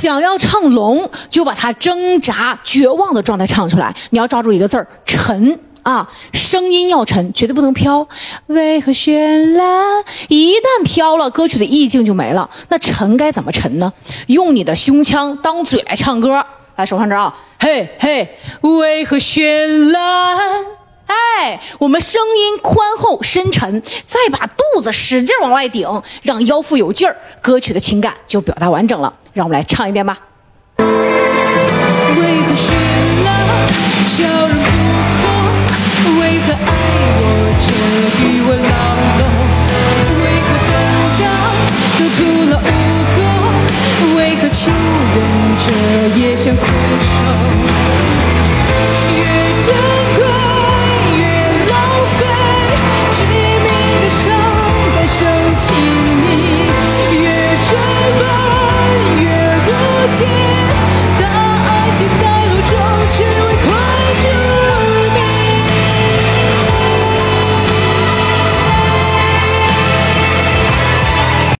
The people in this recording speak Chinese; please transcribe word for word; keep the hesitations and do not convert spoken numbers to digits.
想要唱聋，就把它挣扎、绝望的状态唱出来。你要抓住一个字儿，沉啊，声音要沉，绝对不能飘。为何绚烂？一旦飘了，歌曲的意境就没了。那沉该怎么沉呢？用你的胸腔当嘴来唱歌。来，手上这啊，嘿嘿，为何绚烂？哎，我们声音宽厚深沉，再把肚子使劲往外顶，让腰腹有劲儿，歌曲的情感就表达完整了。让我们来唱一遍吧。为何绚烂，叫人不空？为何爱我却与我牢笼？为何等到都徒劳无功？为何求人这夜像苦守？